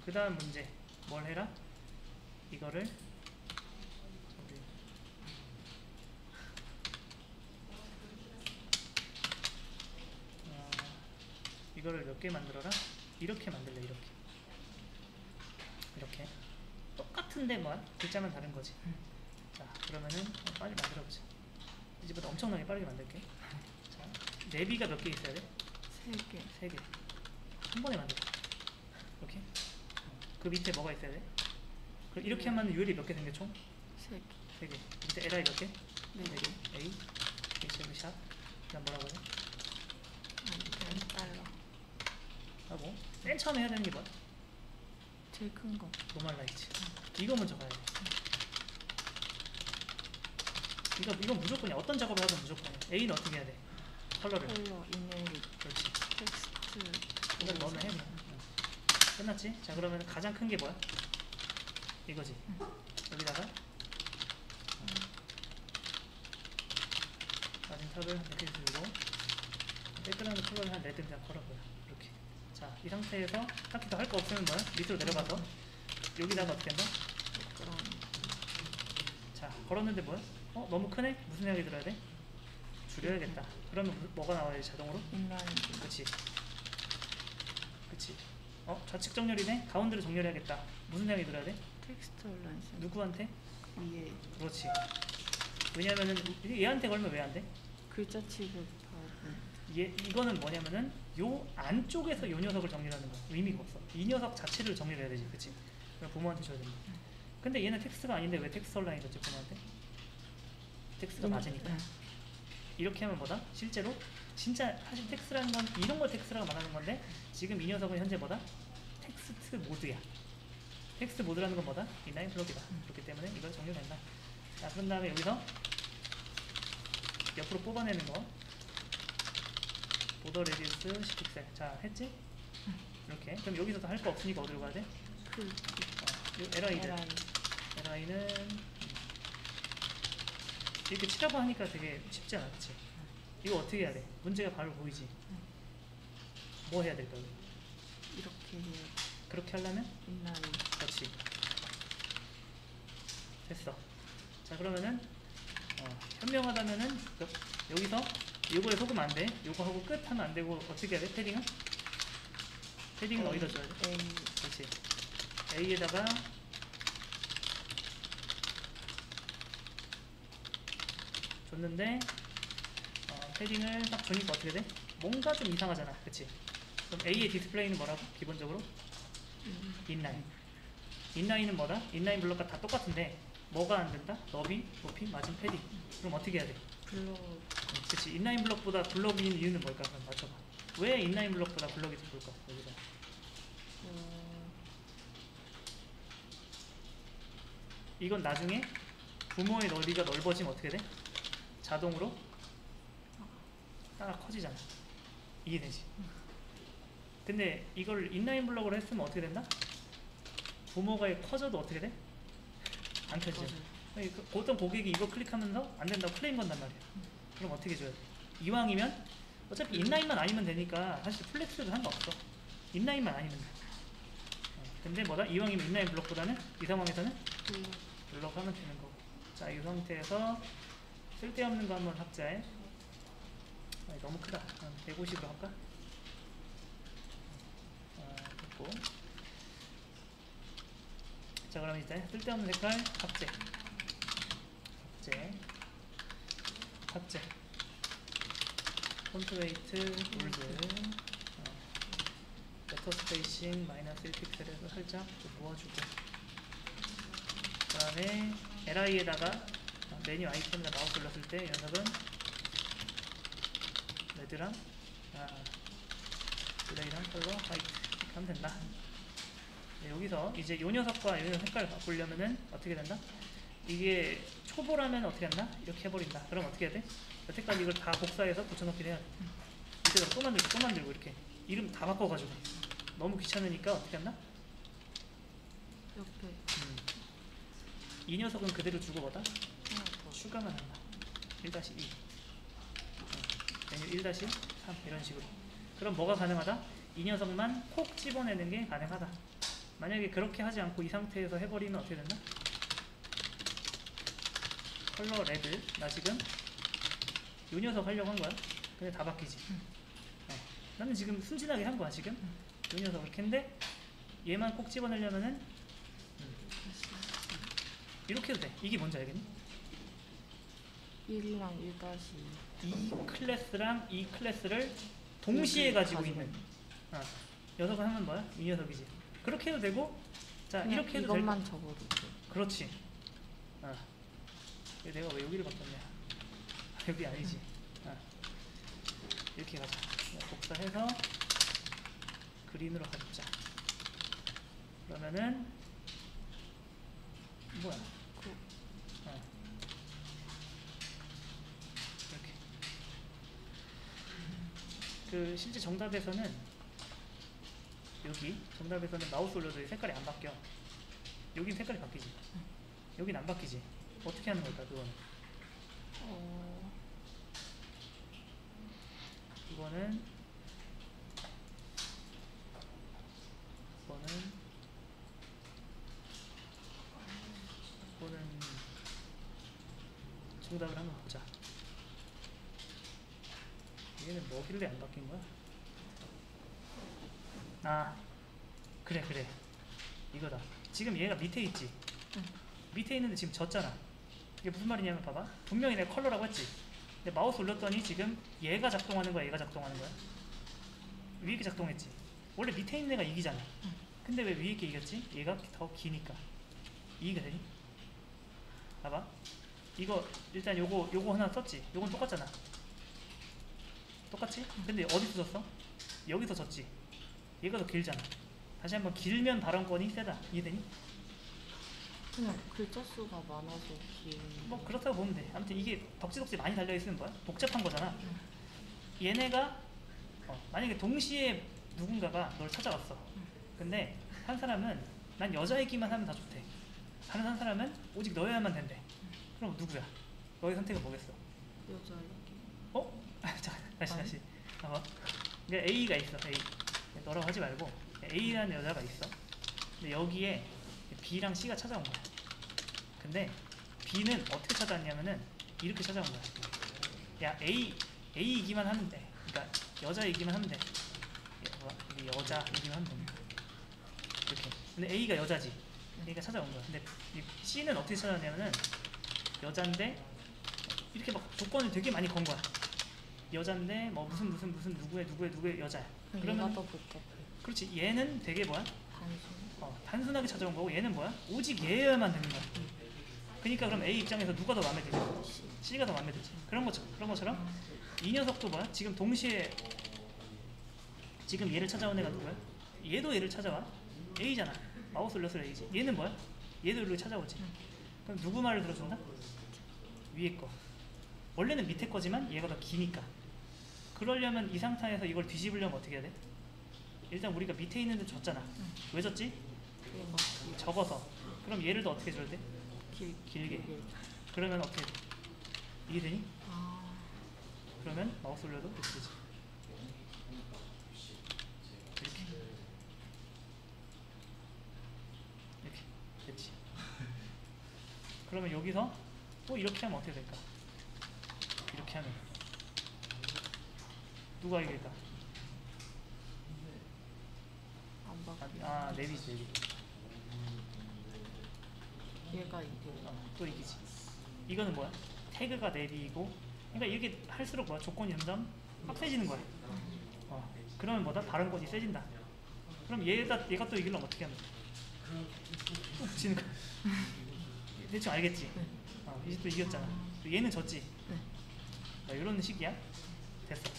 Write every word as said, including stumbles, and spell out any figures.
그 다음 문제 뭘 해라? 이거를 어, 이거를 몇 개 만들어라? 이렇게 만들래. 이렇게 이렇게 똑같은데 뭐 글자만 다른 거지. 음. 자 그러면은 어, 빨리 만들어 보자. 이제부터 엄청나게 빠르게 만들게. 자 내비가 몇 개 있어야 돼? 세 개. 세 개. 한 번에 만들어. 이렇게. 그 밑에 뭐가 있어야 돼? 그럼 이렇게 하면 유엘이 몇 개 생겨 총? 세 개. 세 개. 밑에 엘아이 몇 개? 네 개. A, H, 샵. 그다음 뭐라고 하죠? 아, 달러. 하고 맨 처음에 해야 되는 게 뭐야? 제일 큰 거. 노멀라이즈. 이거 먼저 가야 돼. 이거 이건 무조건이야. 어떤 작업을 하든 무조건이야. A는 어떻게 해야 돼? 컬러를. 컬러, 이메일, 그렇지. 텍스트. 이걸 넣으면 해. 그냥. 응. 끝났지? 자 그러면 가장 큰 게 뭐야? 이거지. 응. 여기다가 마진 탑을 이렇게 주고 백그라운드 컬러를 한 레드 그냥 걸어보여. 이렇게. 자 이 상태에서 딱히 더 할 거 없으면 뭐야? 밑으로 내려가서 여기다가 어떻게 한다? 자 걸었는데 뭐야? 어? 너무 크네? 무슨 생각이 들어야 돼? 줄여야겠다. 그러면 무, 뭐가 나와야 자동으로? 인라인. 그치 그치 어? 좌측 정렬이네? 가운데로 정렬해야겠다. 무슨 생각이 들어야 돼? 텍스트 온라인. 누구한테? 위에 그렇지. 왜냐면은 얘한테 걸면 왜 안 돼? 글자 칩을 바로. 얘 이거는 뭐냐면은 요 안쪽에서 요 녀석을 정리하는 거야. 의미가 없어. 이 녀석 자체를 정리해야 되지, 그치? 그럼 부모한테 줘야 된다. 근데 얘는 텍스트가 아닌데 왜 텍스트 온라인 줬지 부모한테? 텍스트가 맞으니까. 네. 이렇게 하면 뭐다? 실제로 진짜 사실 텍스트라는 건 이런 걸 텍스트라고 말하는 건데 지금 이 녀석은 현재 뭐다? 텍스트 모드야. 텍스트 모드라는 건 뭐다? 인라인 블록이다. 음. 그렇기 때문에 이걸 정렬된다. 자 그런 다음에 여기서 옆으로 뽑아내는 거 보더 레디우스 십 픽셀. 자 했지? 음. 이렇게. 그럼 여기서도 할 거 없으니까 어디로 가야 돼? 그 어, 엘아이들. 에라이. 엘아이는 이렇게 치라고 하니까 되게 쉽지 않아, 그치? 이거 어떻게 해야 돼? 문제가 바로 보이지? 응. 뭐 해야 될까? 이렇게 해요. 그렇게 하려면? 인라인. 그렇지. 됐어. 자 그러면은 어, 현명하다면은 여, 여기서 요거에 속으면 안 돼. 요거 하고 끝 하면 안 되고 어떻게 해야 돼? 패딩은? 패딩은 A, 어디다 줘야 돼? A. 그렇지. A에다가 줬는데 어, 패딩을 딱 주니까 어떻게 돼? 뭔가 좀 이상하잖아, 그치? 그럼 A의 디스플레이는 뭐라고? 기본적으로? 음. 인라인. 인라인은 뭐다? 인라인 블록과 다 똑같은데 뭐가 안 된다? 너비, 높이, 마진, 패딩. 그럼 어떻게 해야 돼? 블록. 그치. 인라인 블록보다 블록인 이유는 뭘까? 그럼 맞춰봐. 왜 인라인 블록보다 블록이 더 좋을까? 여기서. 어, 이건 나중에 부모의 너비가 넓어지면 어떻게 돼? 자동으로 따라 커지잖아. 이해되지? 근데 이걸 인라인 블록으로 했으면 어떻게 된다? 부모가 커져도 어떻게 돼? 안 켜지죠. 맞아요. 보통 고객이 이거 클릭하면서 안 된다고 클레임 건단 말이야. 그럼 어떻게 줘야 돼? 이왕이면 어차피 인라인만 아니면 되니까 사실 플렉스도 상관없어. 인라인만 아니면 돼. 어, 근데 뭐다? 이왕이면 인라인 블록보다는 이 상황에서는 블록. 블록 하면 되는 거고. 자, 이 상태에서 쓸데없는 거 한번 삭제해. 아니, 너무 크다. 백오십으로 할까? 아, 됐고. 자, 그럼 이제 쓸데없는 색깔 삭제. 삭제. 삭제. 폰트 웨이트 볼드. 레터 스페이싱 마이너스 일 픽셀에서 살짝 좀 모아주고. 그 다음에 엘아이에다가 메뉴 아이콘이나 마우스 올렸을 때 이 녀석은 레드랑 아, 블레이랑 컬러 화이트 이렇게 하면 된다. 네, 여기서 이제 이 녀석과 이 녀석 색깔을 바꾸려면은 어떻게 된다? 이게 초보라면 어떻게 한다? 이렇게 해버린다. 그럼 어떻게 해야 돼? 여태까지 이걸 다 복사해서 붙여넣기를 해야 돼. 이때가 또 만들고 또 만들고 이렇게 이름 다 바꿔가지고 너무 귀찮으니까 어떻게 한다? 옆에 음. 이 녀석은 그대로 주고 뭐다? 하나 더. 추가만 한다. 일 다시 이 메뉴 일 다시 삼 이런 식으로. 그럼 뭐가 가능하다? 이 녀석만 콕 집어내는 게 가능하다. 만약에 그렇게 하지 않고 이 상태에서 해버리면 어떻게 된다? 컬러 레드. 나 지금 요 녀석 하려고 한 거야. 근데 다 바뀌지. 어. 나는 지금 순진하게 한 거야 지금. 요 녀석 이렇게 했는데 얘만 꼭 집어내려면은 이렇게 해도 돼. 이게 뭔지 알겠니? 일이랑 일 다시 이 클래스랑 이 클래스를 동시에 가지고 있는 어. 녀석을 하면 뭐야? 이 녀석이지. 그렇게 해도 되고, 자 이렇게 해도 되고. 이것만 적어도 돼. 그렇지. 어. 내가 왜 여기를 바꿨냐? 아, 여기 아니지. 어. 이렇게 가자. 복사해서 그린으로 가자. 그러면은 뭐야? 그, 어. 이렇게. 그 실제 정답에서는 여기 정답에서는 마우스 올려도 색깔이 안 바뀌어. 여긴 색깔이 바뀌지. 여긴 안 바뀌지. 어떻게 하는 걸까 그거는? 어, 이거는 이거는 이거는 정답을 한번 보자. 얘는 뭐길래 안 바뀐 거야? 아 그래 그래 이거다. 지금 얘가 밑에 있지. 응. 밑에 있는데 지금 졌잖아. 이게 무슨 말이냐면 봐봐. 분명히 내가 컬러라고 했지. 근데 마우스 올렸더니 지금 얘가 작동하는 거야, 얘가 작동하는 거야? 위에 게 작동했지. 원래 밑에 있는 애가 이기잖아. 응. 근데 왜 위에 게 이겼지? 얘가 더 기니까. 이기가 되니? 봐봐. 이거 일단 요거 요거 하나 썼지. 요건 똑같잖아. 똑같지? 근데 어디서 졌어? 여기서 졌지. 얘가 더 길잖아. 다시 한번 길면 발언권이 세다. 이해되니? 그냥 글자 수가 많아서 긴. 뭐 그렇다고 보면 돼. 아무튼 이게 덕지덕지 많이 달려있으면 뭐야? 복잡한 거잖아. 얘네가 어, 만약에 동시에 누군가가 널 찾아왔어. 근데 한 사람은 난 여자이기만 하면 다 좋대. 다른 한 사람은 오직 너여야만 된대. 그럼 누구야? 너의 선택은 뭐겠어? 여자애기. 어? 잠깐 다시 다시 봐봐. 그러니까 A가 있어. A. 너라고 하지 말고 A라는 여자가 있어. 근데 여기에 B랑 C가 찾아온 거야. 근데 B는 어떻게 찾아왔냐면은 이렇게 찾아온 거야. 야 A A이기만 하면 돼. 그러니까 여자이기만 하면 돼. 여, 여자이기만 하면 돼. 이렇게. 근데 A가 여자지. A가 찾아온 거야. 근데 이 C는 어떻게 찾아왔냐면은 여잔데 이렇게 막 조건을 되게 많이 건 거야. 여잔데 뭐 무슨 무슨 무슨 누구의 누구의 누구의 여자야. 얘가 그러면 더 복잡해. 그렇지. 얘는 되게 뭐야? 단순. 어, 단순하게 찾아온 거고 얘는 뭐야? 오직 얘여야만 되는 거야. 그러니까 그럼 A 입장에서 누가 더 마음에 들지? C가 더 마음에 들지. 그런 것처럼 그런 것처럼 이 녀석도 뭐야? 지금 동시에 지금 얘를 찾아온 애가 누구야? 얘도 얘를 찾아와. A잖아. 마우스 올렸을 A지. 얘는 뭐야? 얘도 얘를 찾아오지. 그럼 누구 말을 들어준다? 위에 거. 원래는 밑에 거지만 얘가 더 기니까. 그러려면 이 상태에서 이걸 뒤집으려면 어떻게 해야 돼? 일단 우리가 밑에 있는데 졌잖아. 응. 왜 졌지? 얘가 적어서. 그럼 얘를 더 어떻게 줘야 돼? 길, 길게. 길게. 그러면 어떻게 돼? 이해되니? 아, 그러면 마우스 올려도 이렇게 되지. 이렇게. 이렇게. 됐지. 그러면 여기서 또 이렇게 하면 어떻게 될까? 이렇게 하면 누가 이길까? 안 바뀌어. 아, 내비지 내비. 얘가 이게. 어, 또 이기지. 이거는 뭐야? 태그가 내비이고. 그러니까 이렇게 할수록 뭐야? 조건이 점점 빡세지는 거야. 어, 그러면 뭐다? 발언권이 세진다. 그럼 얘가 얘가 또 이기려면 어떻게 하면 돼? 또 붙이는 거야. 대충 알겠지? 어, 이제 또 이겼잖아. 얘는 졌지? 네. 어, 이런 식이야? 됐어.